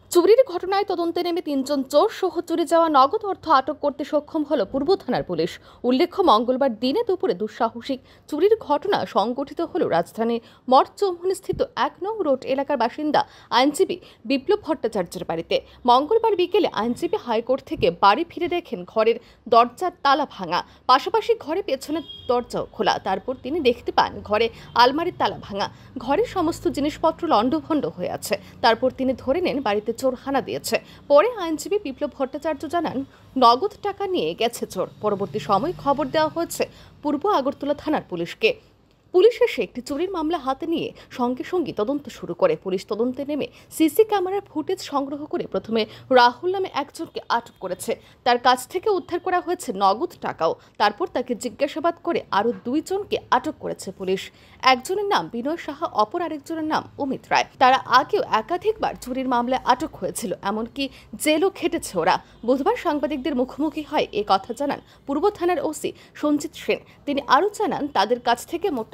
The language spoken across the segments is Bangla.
চুরির ঘটনায় তদন্তে নেমে তিনজন চোর সহ চুরি যাওয়া নগদ অর্থ আটক করতে সক্ষম হল পূর্ব থানার পুলিশ। উল্লেখ্য, মঙ্গলবার দিনে দুপুরে দুঃসাহসিক চুরির ঘটনা সংঘটিত হল রাজধানীর মঠচৌমুহনী স্থিত ১ নং রোড এলাকার বাসিন্দা আইনজীবী বিপ্লব ভট্টাচার্যের বাড়িতে। মঙ্গলবার বিকেলে আইনজীবী হাইকোর্ট থেকে বাড়ি ফিরে দেখেন ঘরের দরজার তালা ভাঙা, পাশাপাশি ঘরে পেছনের দরজাও খোলা। তারপর তিনি দেখতে পান ঘরে আলমারির তালা ভাঙা, ঘরের সমস্ত জিনিসপত্র লণ্ডভণ্ড হয়ে আছে। তারপর তিনি ধরে নেন বাড়িতে চোর হানা দিয়েছে। পরে আইনজীবী বিপ্লব ভট্টাচার্য জানান, নগদ টাকা নিয়ে গেছে চোর। পরবর্তী সময় খবর দেওয়া হয়েছে পূর্ব আগরতলা থানার পুলিশকে। পুলিশ এসে একটি চুরির মামলা হাতে নিয়ে সঙ্গে সঙ্গে তদন্ত শুরু করে। পুলিশ তদন্তে নেমে সিসি ক্যামেরার ফুটেজ সংগ্রহ করে প্রথমে রাহুল নামে একজনকে আটক করেছে। তার কাছ থেকে উদ্ধার করা হয়েছে নগদ টাকাও। তারপর তাকে জিজ্ঞাসাবাদ করে আরও 2 জনকে আটক করেছে পুলিশ। একজনের নাম বিনয় সাহা, অপর আরেকজনের নাম অমিত রায়। তারা আগেও একাধিকবার চুরির মামলায় আটক হয়েছিল, এমনকি জেলও খেটেছে ওরা। বুধবার সাংবাদিকদের মুখোমুখি হয় এ কথা জানান পূর্ব থানার ওসি সঞ্জিত সেন। তিনি আরও জানান, তাদের কাছ থেকে মোট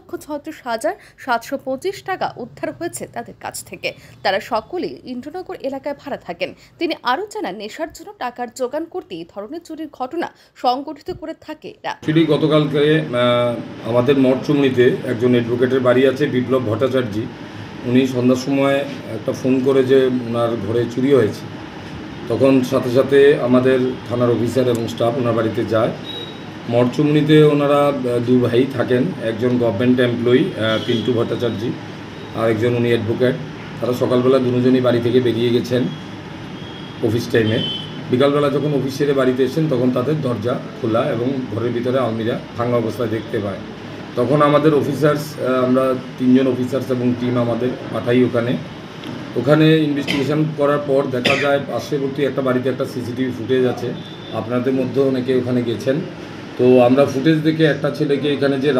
১,৩৬,৭২৫ টাকা উদ্ধার হয়েছে তাদের কাছ থেকে। তারা সকলেই ইন্দ্রনগর এলাকায় ভাড়া থাকেন। তিনি আরও জানান, নেশার জন্য টাকার জোগান করতে এই ধরনের চুরির ঘটনা সংগঠিত করে থাকে এরা। গতকালকে আমাদের মঠচুমনিতে একজন অ্যাডভোকেটের বাড়ি আছে, বিপ্লব ভট্টাচার্য। উনি সন্ধ্যার সময় একটা ফোন করে যে ওনার ঘরে চুরি হয়েছে। তখন সাথে সাথে আমাদের থানার অফিসার এবং স্টাফ ওনার বাড়িতে যায়। মঠচুমনিতে ওনারা 2 ভাই থাকেন, একজন গভর্নমেন্ট এমপ্লয়ি পিন্টু ভট্টাচার্য, আর একজন উনি অ্যাডভোকেট। তারা সকালবেলা দুজনই বাড়ি থেকে বেরিয়ে গেছেন অফিস টাইমে। বিকালবেলা যখন অফিস সেরে বাড়িতে এসেছেন তখন তাদের দরজা খোলা এবং ঘরের ভিতরে আলমিরা ভাঙা অবস্থায় দেখতে পায়। তখন আমাদের অফিসার্স, আমরা 3 জন অফিসার্স এবং টিম আমাদের পাঠাই ওখানে ইনভেস্টিগেশন করার পর দেখা যায় পার্শ্ববর্তী একটা বাড়িতে একটা সিসিটিভি ফুটেজ আছে। আপনাদের মধ্যে অনেকে ওখানে গেছেন। তো আমরা ফুটেজ দেখে একটা ছেলেকে, এখানে যে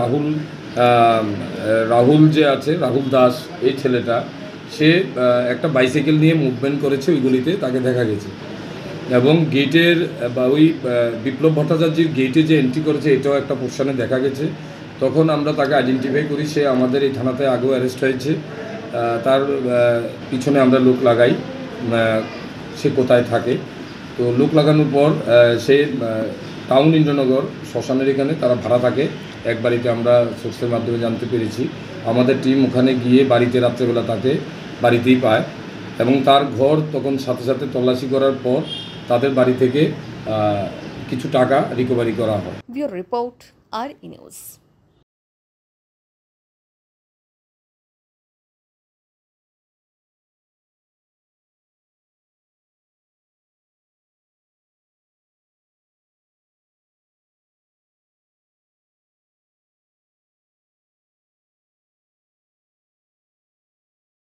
রাহুল যে আছে, রাহুল দাস, এই ছেলেটা, সে একটা বাইসাইকেল নিয়ে মুভমেন্ট করেছে ওইগুলিতে, তাকে দেখা গেছে। এবং গেটের বা ওই বিপ্লব ভট্টাচার্যের গেটে যে এন্ট্রি করেছে এটাও একটা পোর্শনে দেখা গেছে। তখন আমরা তাকে আইডেন্টিফাই করি, সে আমাদের এই থানাতে আগেও অ্যারেস্ট হয়েছে। তার পিছনে আমরা লোক লাগাই, সে কোথায় থাকে। তো লোক লাগানোর পর সে টাউন ইন্দ্রনগর শ্মশানের এখানে তারা ভাড়া থাকে। এক বাড়িতে আমরা সোর্সের মাধ্যমে জানতে পেরেছি। আমাদের টিম ওখানে গিয়ে বাড়িতে রাত্রেবেলা তাকে বাড়িতেই পায় এবং তার ঘর তখন সাথে সাথে তল্লাশি করার পর তাদের বাড়ি থেকে কিছু টাকা রিকভারি করা হয়। Bureau report, R E news.